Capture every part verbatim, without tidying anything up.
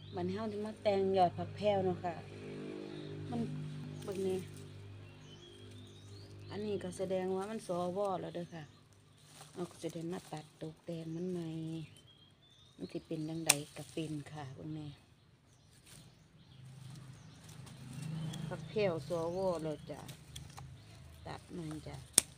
บัดนี้เฮาสิมาแต่งยอดผักแพรวเนาะค่ะมันเบิ่งนี่อันนี้ก็แสดงว่ามันสวแล้วเด้อค่ะเราก็จะได้มาตัดตกแต่งมันใหม่มันสิเป็นจังไดก็เป็นค่ะเบิ่งนี่ผักแพรวสวแล้วจ้ะตัดมันจ้ะ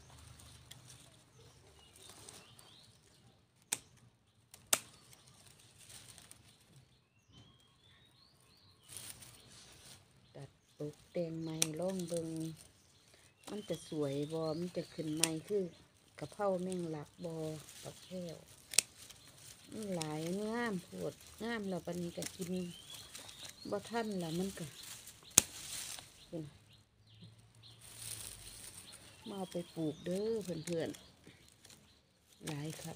ตัดตกแต่งใหม่ลองเบิ่งมันจะสวยบ่มันจะขึ้นใหม่คือกะเพราแมงลักบ่ผักแพรวมันหลายงามโพดงามแล้วปานนี้ก็กินบ่ทันล่ะมันก็เป็นมาเอาไปปลูกเด้อเพื่อนๆหลายครับ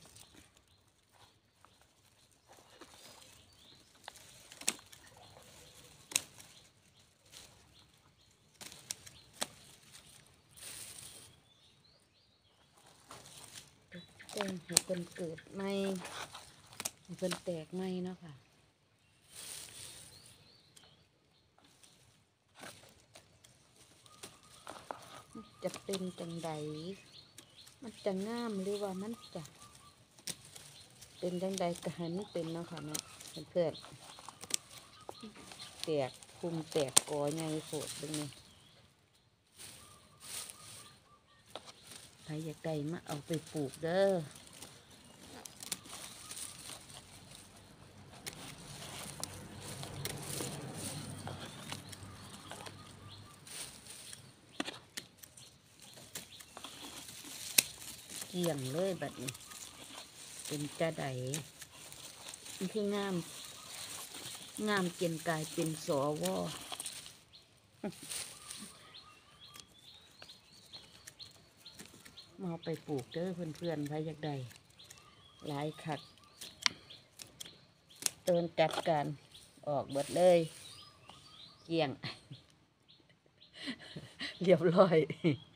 แต่งให้เพิ่นเกิดใหม่ให้เพิ่นแตกใหม่เนาะค่ะจะเป็นจังใดมันจะงามหรือว่ามันจะเป็นจังใดก็ให้มันเป็นเนาะค่ะเนาะเพื่อนๆแตกคุมแตกกอใหญ่โพดเบิ่งนี่ใครอยากได้มาเอาไปปลูกเด้อเกี่ยงเลยบัดนี้เป็นจะไดมันคืองามงามเกินกายเป็นสวมาเอาไปปลูกเด้อเพื่อนๆใครอยากได้หลายขัดเตินจัดการออกเบิดเลยเกี่ยง เรียบร้อย